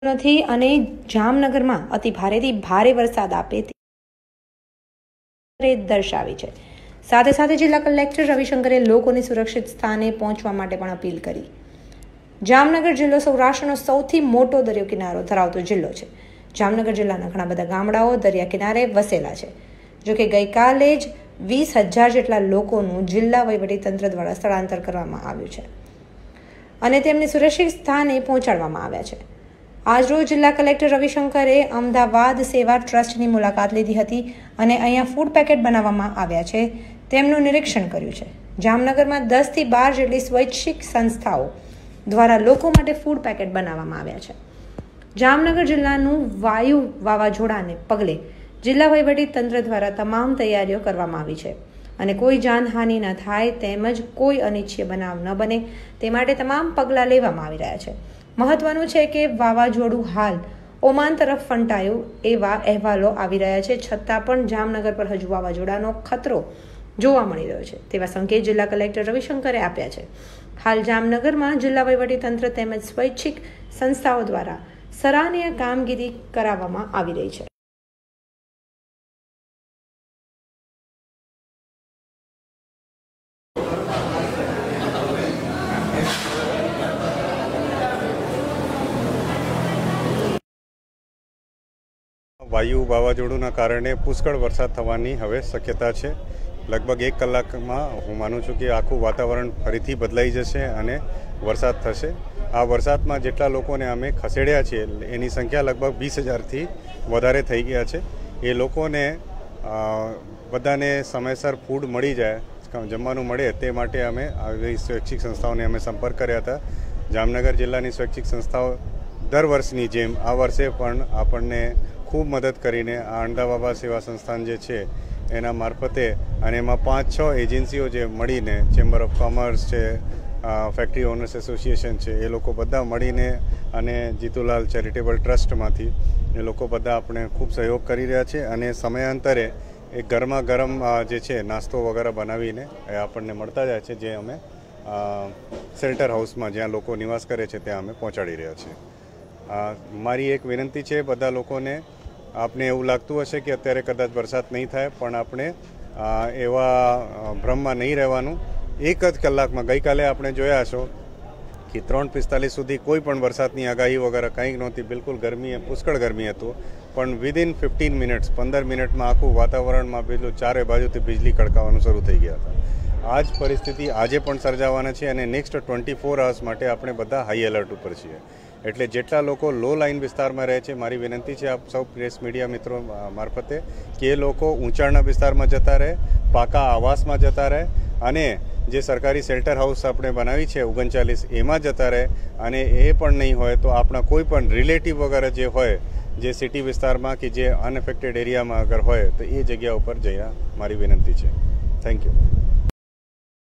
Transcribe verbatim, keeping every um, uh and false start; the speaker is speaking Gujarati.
નથી અને જામનગરમાં અતિ ભારેથી ભારે વરસાદ આપે તે દર્શાવી છે। સાથે સાથે જિલ્લા કલેક્ટર રવિશંકરે લોકોને સુરક્ષિત સ્થાને પહોંચવા માટે પણ અપીલ કરી। જામનગર જિલ્લો સૌરાષ્ટ્રનો સૌથી મોટો દરિયો કિનારો ધરાવતો જિલ્લો છે। જામનગર જિલ્લાના ઘણા બધા ગામડાઓ દરિયા કિનારે વસેલા છે। જોકે ગઈકાલે જ વીસ હજાર જેટલા લોકોનું જિલ્લા વહીવટીતંત્ર દ્વારા સ્થળાંતર કરવામાં આવ્યું છે અને તેમને સુરક્ષિત સ્થાને પહોંચાડવામાં આવ્યા છે। આજરોજ જિલ્લા કલેક્ટર રવિશંકરે અમદાવાદ સેવા ટ્રસ્ટની મુલાકાત લીધી હતી અને અહીંયા ફૂડ પેકેટ બનાવવામાં આવ્યા છે તેમનું નિરીક્ષણ કર્યું છે। જામનગરમાં દસથી બાર જેટલી સ્વૈચ્છિક સંસ્થાઓ દ્વારા લોકો માટે ફૂડ પેકેટ બનાવવામાં આવ્યા છે। જામનગર જિલ્લાનું વાયુ વાવાઝોડાને પગલે જિલ્લા વહીવટી તંત્ર દ્વારા તમામ તૈયારીઓ કરવામાં આવી છે અને કોઈ જાનહાનિ ન થાય તેમજ કોઈ અનિચ્છનીય બનાવ ન બને તે માટે તમામ પગલાં લેવામાં આવી રહ્યા છે। મહત્વનું છે કે વાવાઝોડું હાલ ઓમાન તરફ ફંટાયું એવા અહેવાલો આવી રહ્યા છે, છતાં પણ જામનગર પર હજુ વાવાઝોડાનો ખતરો જોવા મળી રહ્યો છે તેવા સંકેત જિલ્લા કલેક્ટર રવિશંકરે આપ્યા છે। હાલ જામનગરમાં જિલ્લા વહીવટીતંત્ર તેમજ સ્વૈચ્છિક સંસ્થાઓ દ્વારા સરાહનીય કામગીરી કરાવવામાં આવી રહી છે। વાયુ વાવાઝોડુંના કારણે પુષ્કળ વરસાદ થવાની હવે શક્યતા છે। લગભગ એક કલાકમાં હું માનું છું કે આખું વાતાવરણ ફરીથી બદલાઈ જશે અને વરસાદ થશે। આ વરસાદમાં જેટલા લોકોને અમે ખસેડ્યા છે એની સંખ્યા લગભગ વીસ હજારથી વધારે થઈ ગયા છે। એ લોકોને બધાને સમયસર ફૂડ મળી જાય, જમવાનું મળે તે માટે અમે આવી સ્વૈચ્છિક સંસ્થાઓને અમે સંપર્ક કર્યા હતા। જામનગર જિલ્લાની સ્વૈચ્છિક સંસ્થાઓ દર વર્ષની જેમ આ વર્ષે પણ આપણને ખૂબ મદદ કરીને આ અંડા બાબા સેવા સંસ્થાન જે છે એના મારફતે અને એમાં પાંચ છ એજન્સીઓ જે મળીને ચેમ્બર ઓફ કોમર્સ છે, ફેક્ટરી ઓનર્સ એસોસિએશન છે, એ લોકો બધા મળીને અને જીતુલાલ ચેરિટેબલ ટ્રસ્ટમાંથી એ લોકો બધા આપણે ખૂબ સહયોગ કરી રહ્યા છે અને સમયાંતરે એ ગરમા ગરમ જે છે નાસ્તો વગેરે બનાવીને એ આપણને મળતા જાય છે, જે અમે શેલ્ટર હાઉસમાં જ્યાં લોકો નિવાસ કરે છે ત્યાં અમે પહોંચાડી રહ્યા છીએ। મારી એક વિનંતી છે બધા લોકોને, આપને એવું લાગતું હશે કે અત્યારે કદાચ વરસાદ નહીં થાય, પણ આપણે એવા ભ્રમમાં નહીં રહેવાનું। એક જ કલાકમાં ગઈકાલે આપણે જોયા છો કે ત્રણ પિસ્તાલીસ સુધી કોઈ પણ વરસાદની આગાહી વગેરે કંઈ નહોતી, બિલકુલ ગરમી પુષ્કળ ગરમી હતું, પણ વિધિન ફિફ્ટીન મિનિટ્સ પંદર મિનિટમાં આખું વાતાવરણમાં પેલું ચારે બાજુથી વીજળી કડકાવાનું શરૂ થઈ ગયા હતા। આ જ પરિસ્થિતિ આજે પણ સર્જાવાના છે અને નેક્સ્ટ ટ્વેન્ટી ફોર અવર્સ માટે આપણે બધા હાઈ એલર્ટ ઉપર છીએ। એટલે જેટલા લોકો લો લાઇન વિસ્તારમાં રહે છે, મારી વિનંતી છે આપ સૌ પ્રેસ મીડિયા મિત્રો મારફતે કે એ લોકો ઊંચાણના વિસ્તારમાં જતા રહે, પાકા આવાસમાં જતા રહે અને જે સરકારી શેલ્ટર હાઉસ આપણે બનાવી છે ઓગણચાલીસ એમાં જતા રહે અને એ પણ નહીં હોય તો આપણા કોઈ પણ રિલેટિવ વગેરે જે હોય જે સિટી વિસ્તારમાં કે જે અનએફેક્ટેડ એરિયામાં અગર હોય તો એ જગ્યા ઉપર જઈને મારી વિનંતી છે। Thank you.